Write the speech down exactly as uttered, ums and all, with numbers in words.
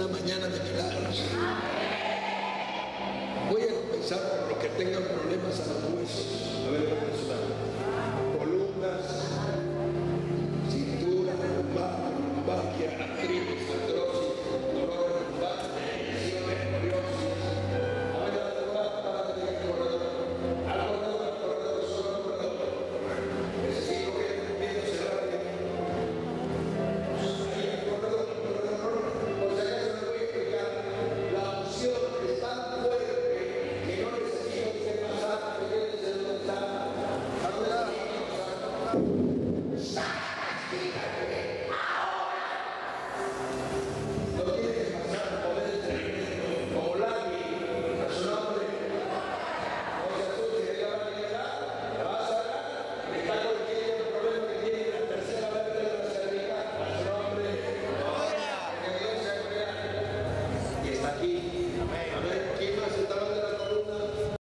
una mañana de milagros. Voy a empezar por los que tengan problemas a los huesos. A ver,